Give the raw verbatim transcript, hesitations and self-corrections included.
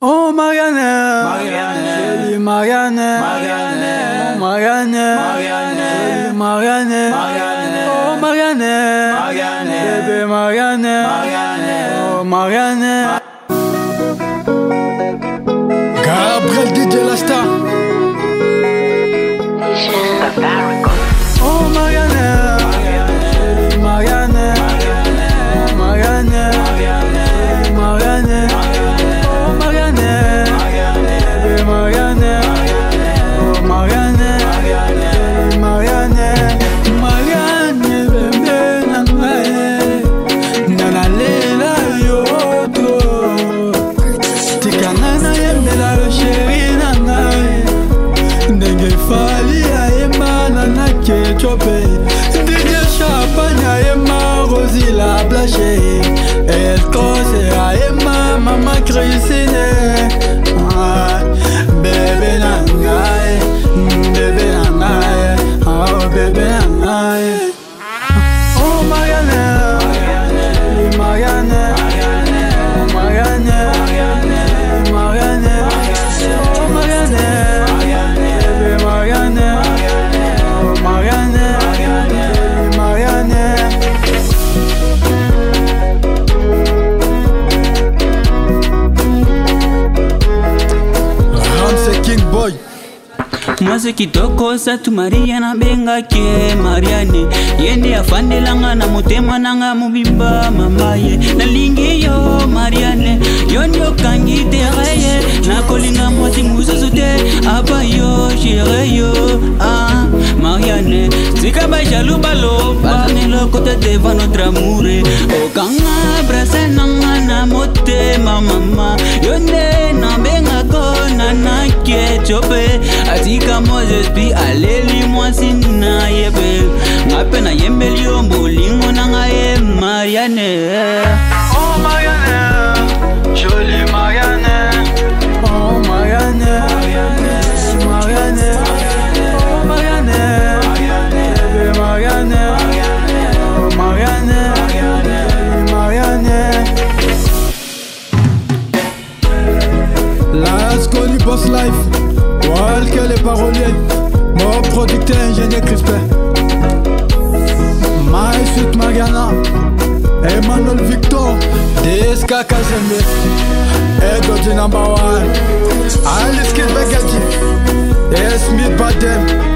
Oh Marianne, Marianne, Marianne, Marianne, Marianne, Marianne, Marianne, oh Marianne, Marianne, bébé Marianne, oh Marianne. Gabriel D J La Star. Oh Marianne, Marianne, Marianne, Marianne, Marianne. D J Champagne Emma Rosie la blaché. El cose a Emma Mama Christine. Bébé nangaye, bébé nangaye, oh bébé nangaye. Oh Marianne, Marianne, Marianne, Marianne, Marianne, oh Marianne, bébé Marianne. Marianne, Marianne. Ramsey King Boy. Mwase kitoko satu Mariana benga ke Marianne. Yende afande langa na mutema nanga mubimba mamaye. Na lingi yo Marianne. Yonyo kangi tereye. Na kolinga mwati muzuzute. Aba yo jere yo. Ah Marianne. Zika ba jalou balo. Parne lo kote deva notre amour. O kanga brase nanga na mutema mama. Yonde na benga kona na ke chope. Atika Moses bi aleli mwasina yebe. Ngape na yembeli yo mbolingo na ngaye Marianne. Oh Marianne, jolie Marianne. Oh Marianne, Marianne, Marianne. Oh Marianne, bébé Marianne. Oh Marianne, Marianne. Let's go the boss life. Walker les paroliers, mon producteur ingénieur Crispin. My Sweet Mariana, Emmanuel Victor, D S K Kazembe, Edo the number one, Alice Kid Begati, Smith Badem.